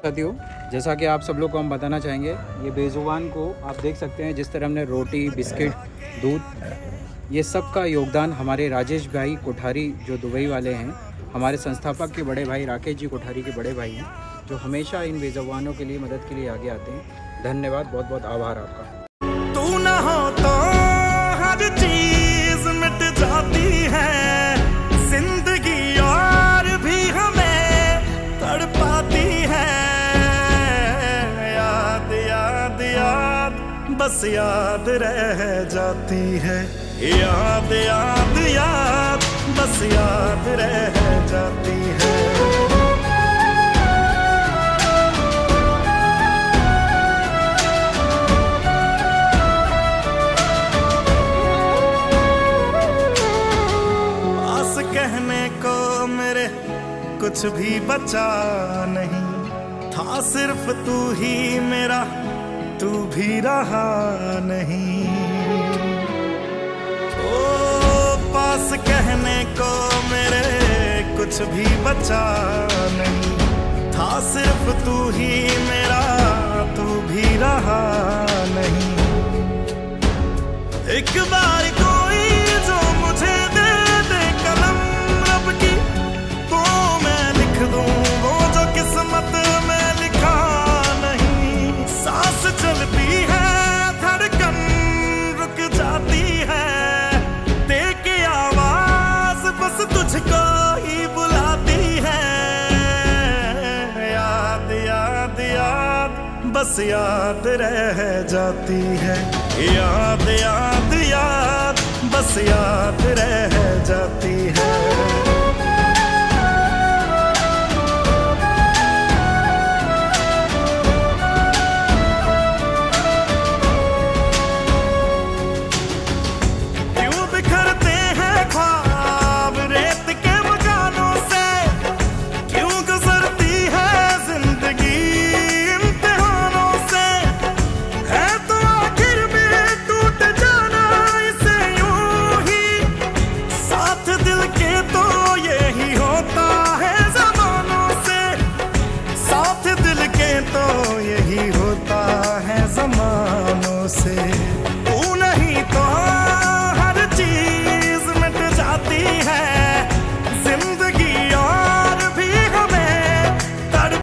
साथियों, जैसा कि आप सब लोग को हम बताना चाहेंगे, ये बेजुबान को आप देख सकते हैं। जिस तरह हमने रोटी, बिस्किट, दूध, ये सब का योगदान हमारे राजेश भाई कोठारी जो दुबई वाले हैं, हमारे संस्थापक के बड़े भाई राकेश जी कोठारी के बड़े भाई हैं, जो हमेशा इन बेजुबानों के लिए मदद के लिए आगे आते हैं। धन्यवाद, बहुत बहुत आभार आपका। तू ना हो तो हर चीज मिट जाती है, जिंदगी और भी हमें तड़पाती है। याद याद याद बस याद रह जाती है, याद याद याद बस याद रह जाती है। कहने को मेरे कुछ भी बचा नहीं था, सिर्फ तू ही मेरा, तू भी रहा नहीं। ओ पास कहने को मेरे कुछ भी बचा नहीं था, सिर्फ तू ही मेरा, तू भी रहा नहीं। एक बार कोई जो मुझे वो जो किस्मत में लिखा नहीं। सांस चलती है, धड़कन रुक जाती है, दे के आवाज बस तुझको ही बुलाती है। याद याद याद बस याद रह जाती है, याद याद याद बस याद रह जाती है।